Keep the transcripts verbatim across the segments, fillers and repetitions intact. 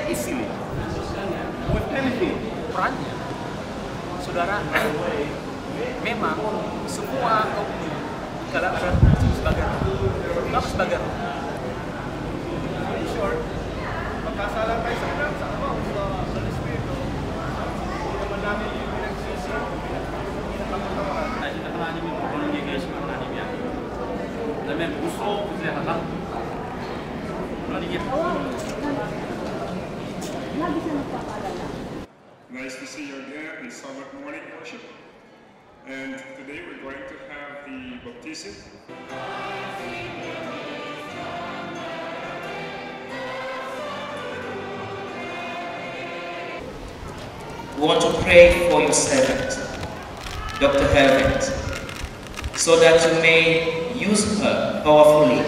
easily with anything. Perannya, saudara, memang semua kalau ada sebagai apa sebagai short, magkasalang tayo sa kanang sa ano sa Espiritu, naman namin yung pinagsisi, pinagpapatawaran. Ay, kita hananim yung tulong niya guys, mga hananim yan. Dami, gusto ko sila kakak. Nice to see you again in Sabbath morning worship. And today we're going to have the baptism. We want to pray for your servant, Doctor Herbert, so that you may use her powerfully.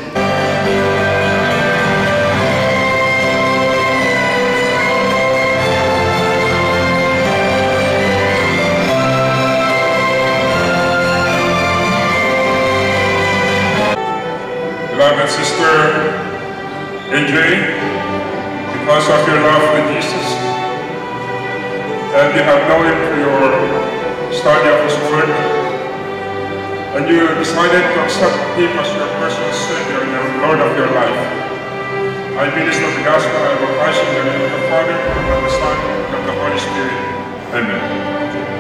Beloved Sister A J, because of your love for Jesus, and you have known him through your study of his word, and you decided to accept him as your personal Savior and the Lord of your life, I minister the gospel and baptize you in the name of the Father, and of the Son, and of the Holy Spirit. Amen.